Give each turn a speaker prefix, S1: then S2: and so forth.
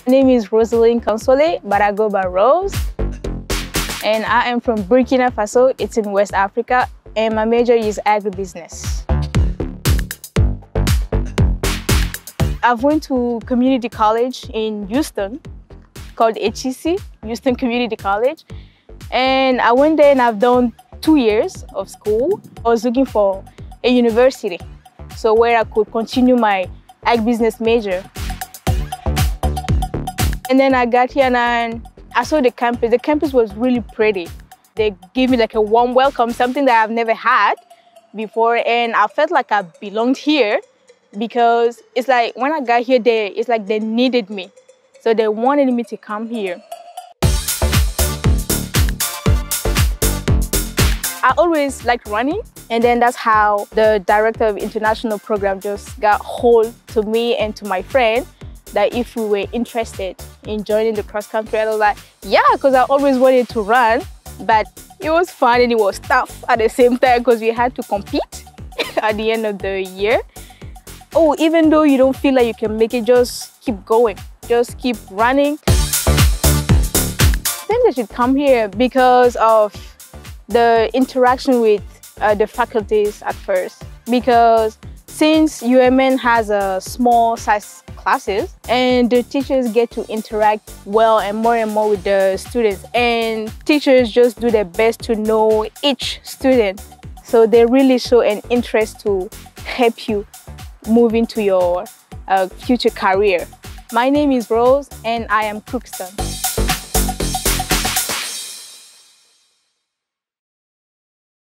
S1: My name is Rosaline Console, but I go by Rose. And I am from Burkina Faso. It's in West Africa. And my major is agribusiness. I've went to community college in Houston called HEC, Houston Community College. And I went there and I've done 2 years of school. I was looking for a university, so where I could continue my agribusiness major. And then I got here and I saw the campus. The campus was really pretty. They gave me like a warm welcome, something that I've never had before. And I felt like I belonged here because it's like when I got here, it's like they needed me. So they wanted me to come here. I always liked running. And then that's how the director of international program just got hold to me and to my friend that if we were interested in joining the cross country. I was like, yeah, because I always wanted to run, but it was fun and it was tough at the same time because we had to compete at the end of the year. Oh, even though you don't feel like you can make it, just keep going, just keep running. I think they should come here because of the interaction with the faculties at first, because since UMN has a small size classes and the teachers get to interact well and more with the students, and teachers just do their best to know each student, so they really show an interest to help you move into your future career. My name is Rose and I am Crookston.